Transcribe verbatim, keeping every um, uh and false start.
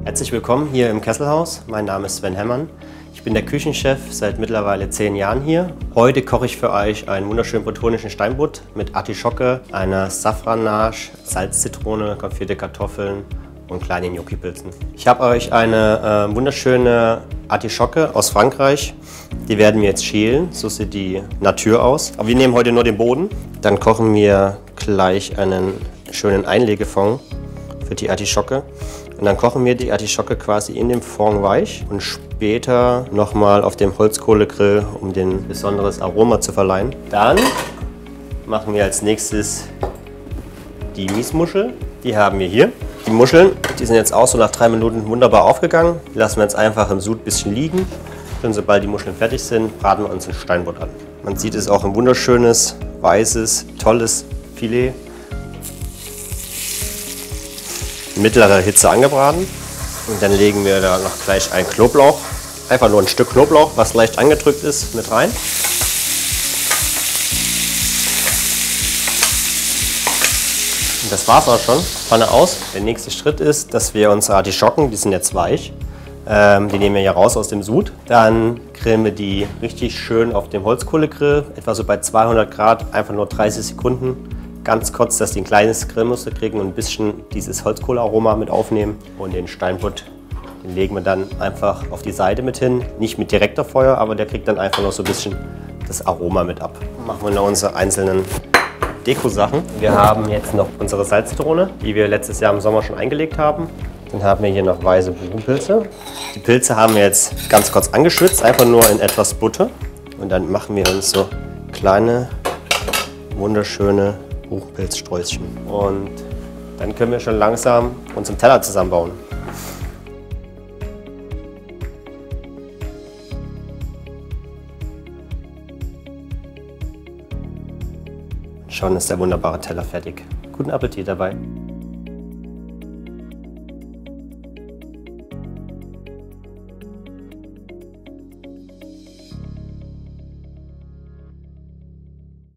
Herzlich willkommen hier im Kesselhaus. Mein Name ist Sven Hemmann. Ich bin der Küchenchef seit mittlerweile zehn Jahren hier. Heute koche ich für euch einen wunderschönen bretonischen Steinbutt mit Artischocke, einer Safranage, Salz-Zitrone, konfitierte Kartoffeln und kleinen Gnocchi-Pilzen. Ich habe euch eine äh, wunderschöne Artischocke aus Frankreich. Die werden wir jetzt schälen, so sieht die Natur aus. Aber wir nehmen heute nur den Boden. Dann kochen wir gleich einen schönen Einlegefond für die Artischocke. Und dann kochen wir die Artischocke quasi in dem Fond weich und später nochmal auf dem Holzkohlegrill, um den besonderes Aroma zu verleihen. Dann machen wir als nächstes die Miesmuschel. Die haben wir hier. Die Muscheln, die sind jetzt auch so nach drei Minuten wunderbar aufgegangen. Die lassen wir jetzt einfach im Sud ein bisschen liegen. Und sobald die Muscheln fertig sind, braten wir uns den Steinbutt an. Man sieht, es ist auch ein wunderschönes, weißes, tolles Filet. Mittlere Hitze angebraten. Und dann legen wir da noch gleich ein Knoblauch, einfach nur ein Stück Knoblauch, was leicht angedrückt ist, mit rein. Und das war's auch schon. Pfanne aus. Der nächste Schritt ist, dass wir unsere Artischocken, die sind jetzt weich, ähm, die nehmen wir hier raus aus dem Sud. Dann grillen wir die richtig schön auf dem Holzkohlegrill, etwa so bei zweihundert Grad, einfach nur dreißig Sekunden. Ganz kurz, dass die ein kleines Grillmuster kriegen und ein bisschen dieses Holzkohlearoma mit aufnehmen. Und den Steinbutt, den legen wir dann einfach auf die Seite mit hin. Nicht mit direkter Feuer, aber der kriegt dann einfach noch so ein bisschen das Aroma mit ab. Machen wir noch unsere einzelnen Deko-Sachen. Wir haben jetzt noch unsere Salzzitrone, die wir letztes Jahr im Sommer schon eingelegt haben. Dann haben wir hier noch weiße Buchenpilze. Die Pilze haben wir jetzt ganz kurz angeschwitzt, einfach nur in etwas Butter. Und dann machen wir uns so kleine, wunderschöne Buchenpilzsträußchen. Und dann können wir schon langsam unseren Teller zusammenbauen. Schon ist der wunderbare Teller fertig. Guten Appetit dabei!